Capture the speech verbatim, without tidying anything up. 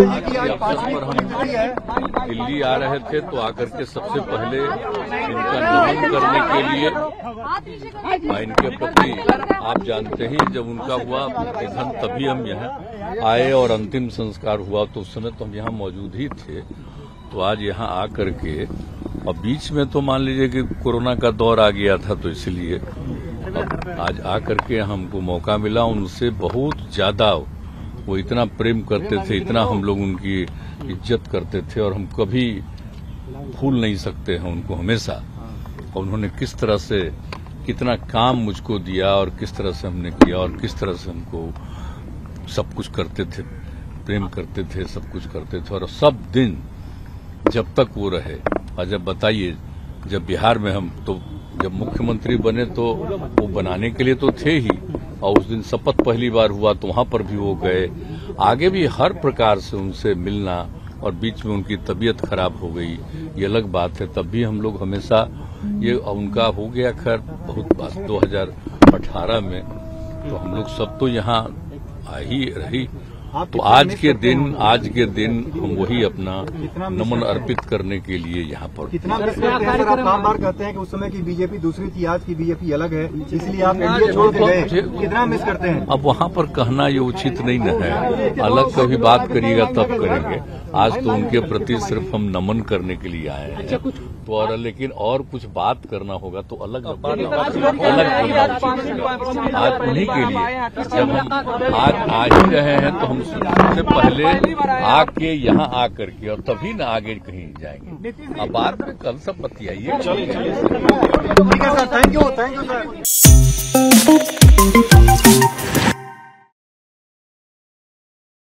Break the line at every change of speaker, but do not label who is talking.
पर हम दिल्ली आ रहे थे तो आकर के सबसे पहले इनका नमन करने के लिए इनके प्रति आप जानते ही जब उनका हुआ निधन तभी हम यहाँ आए और अंतिम संस्कार हुआ तो उस समय तो हम यहाँ मौजूद ही थे। तो आज यहाँ आकर के और बीच में तो मान लीजिए कि कोरोना का दौर आ गया था तो इसलिए अब आज आकर के हमको मौका मिला। उनसे बहुत ज्यादा वो इतना प्रेम करते थे, इतना हम लोग उनकी इज्जत करते थे और हम कभी भूल नहीं सकते हैं उनको हमेशा। और उन्होंने किस तरह से कितना काम मुझको दिया और किस तरह से हमने किया और किस तरह से हमको सब कुछ करते थे, प्रेम करते थे, सब कुछ करते थे। और सब दिन जब तक वो रहे। और जब बताइए जब बिहार में हम तो जब मुख्यमंत्री बने तो वो बनाने के लिए तो थे ही, और उस दिन शपथ पहली बार हुआ तो वहां पर भी वो गए। आगे भी हर प्रकार से उनसे मिलना, और बीच में उनकी तबीयत खराब हो गई ये अलग बात है, तब भी हम लोग हमेशा ये उनका हो गया खैर बहुत बात दो हज़ार अठारह में तो हम लोग सब तो यहाँ आ ही रही। तो आज के दिन आज के दिन हम वही अपना नमन अर्पित करने के लिए यहाँ पर
कितना मिस करते हैं सर? आप बार बार कहते हैं कि उस समय की बीजेपी दूसरी थी, आज की बीजेपी अलग है, इसलिए आप एनडीए छोड़ के गए। कितना मिस करते हैं?
अब वहाँ पर कहना ये उचित नहीं न है, अलग कभी बात करिएगा तब करेंगे। आज तो उनके प्रति सिर्फ हम नमन करने के लिए आए हैं तो और लेकिन और कुछ बात करना होगा तो अलग अलग आज उन्हीं के लिए जब हम आज आ ही रहे हैं तो हम सबसे पहले आके यहाँ आकर के और तभी ना आगे कहीं जाएंगे। अब बाद में कल सब बतियाइए।
ठीक है sir, thank you thank you sir.